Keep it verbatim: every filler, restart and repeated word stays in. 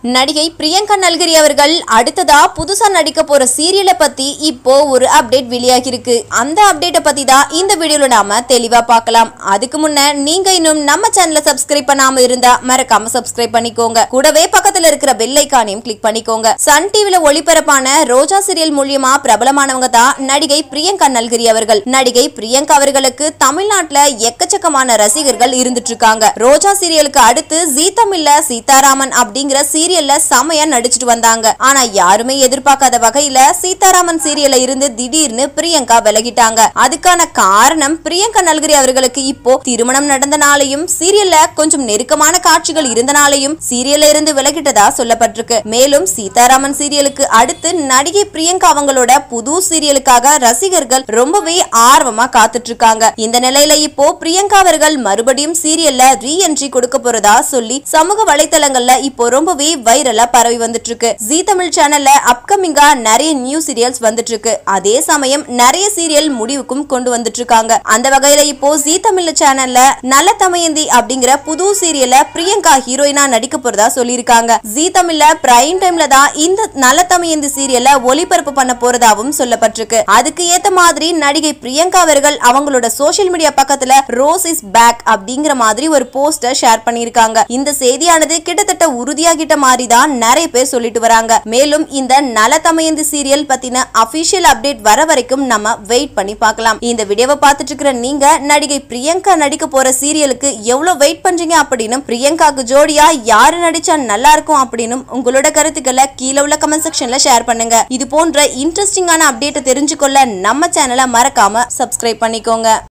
நடிகை பிரியங்கா நல்கரி அவர்கள் அடுத்ததா புதுசா நடிக்க போற சீரியலை பத்தி இப்போ ஒரு அப்டேட் வெளியாகி இருக்கு. அந்த அப்டேட்டை பத்தி தான் இந்த வீடியோல நாம தெளிவா பார்க்கலாம். அதுக்கு முன்ன நீங்க இன்னும் நம்ம சேனலை சப்ஸ்கிரைப் பண்ணாம இருந்தா மறக்காம சப்ஸ்கிரைப் பண்ணிக்கோங்க. கூடவே பக்கத்துல இருக்கிற பெல் ஐகானையும் கிளிக் பண்ணிக்கோங்க. சன் டிவில ஒளிபரப்பான ரோஜா சீரியல் மூலியமா பிரபலமானவங்க தான் நடிகை பிரியங்கா நல்கரி அவர்கள். நடிகை பிரியங்கா அவர்களுக்கு தமிழ்நாட்டுல எக்கச்சக்கமான ரசிகர்கள் இருந்துட்டு இருக்காங்க. ரோஜா சீரியலுக்கு அடுத்து ஜீ தமிழ்ல சீதாராமன் அப்படிங்கிற சீரியல்ல செமையா நடிச்சிட்டு வந்தாங்க. ஆனா யாருமே எதிர்பார்க்காத வகையில சீதாராமன் சீரியல்ல இருந்து திடீர்னு பிரியங்கா விலகிட்டாங்க. அதுக்கான காரணம் பிரியங்கா நல்கரி அவர்களுக்கு இப்போ திருமணம் நடந்தனாலையும் சீரியல்ல கொஞ்சம் நெருக்கமான காட்சிகள் இருந்தனாலையும் சீரியல்ல இருந்து விலகிட்டதா சொல்லப்பட்டிருக்கு. மேலும் சீதாராமன் சீரியலுக்கு அடுத்து நடிகை பிரியங்கா அவங்களோட புது சீரியலுக்காக ரசிகர்கள் ரொம்பவே ஆர்வமா காத்துட்டு இருக்காங்க. இந்த நிலையில இப்போ பிரியங்கா அவர்கள் மறுபடியும் சீரியல்ல ரீ என்ட்ரி கொடுக்க போறதா சொல்லி சமூக வலைதளங்கள்ல இப்போ ரொம்பவே வைரலா பரவி வந்துட்டு இருக்கு. ஜீ தமிழ் சேனல்ல அப்கமிங்கா நிறைய நியூ சீரியல்ஸ் வந்துட்டு இருக்கு. அதே சமயம் நிறைய சீரியல் முடிவுக்கும் கொண்டு வந்துட்டு இருக்காங்க. அந்த வகையில இப்போ ஜீ தமிழ் சேனல்ல நல்ல தமயந்தி அப்படிங்கிற புது சீரியல்ல பிரியங்கா ஹீரோயினா நடிக்க போறதா சொல்லியிருக்காங்க. ஜீ தமிழ்ல பிரைம் டைம்ல தான் இந்த நல்ல தமயந்தி சீரியல்ல ஒளிபரப்பு பண்ண போறதாவும் சொல்லப்பட்டிருக்கு. அதுக்கு ஏத்த மாதிரி நடிகை பிரியங்கா அவர்கள் அவங்களோட சோசியல் மீடியா பக்கத்துல ரோஸ் இஸ் பேக் அப்படிங்கிற மாதிரி ஒரு போஸ்டர் ஷேர் பண்ணிருக்காங்க. இந்த செய்தியானது கிட்டத்தட்ட உறுதியாகிட்ட மாதிரி தான் நிறைய பேர் சொல்லிட்டு வராங்க. மேலும் இந்த நல்ல தமயந்தி சீரியல் பத்தின அபிஷியல் அப்டேட் வர வரைக்கும் நம்ம வெயிட் பண்ணி பார்க்கலாம். இந்த வீடியோவை பார்த்துட்டு இருக்கிற நீங்க நடிகை பிரியங்கா நடிக்க போற சீரியலுக்கு எவ்வளவு வெயிட் பண்றீங்க அப்படின்னு, பிரியங்காக்கு ஜோடியா யாரு நடிச்சா நல்லா இருக்கும் அப்படின்னு உங்களோட கருத்துக்களை கீழே உள்ள கமெண்ட் செக்ஷன்ல ஷேர் பண்ணுங்க. இது போன்ற இன்ட்ரெஸ்டிங்கான அப்டேட்டை தெரிஞ்சுக்கொள்ள நம்ம சேனலை மறக்காம சப்ஸ்கிரைப் பண்ணிக்கோங்க.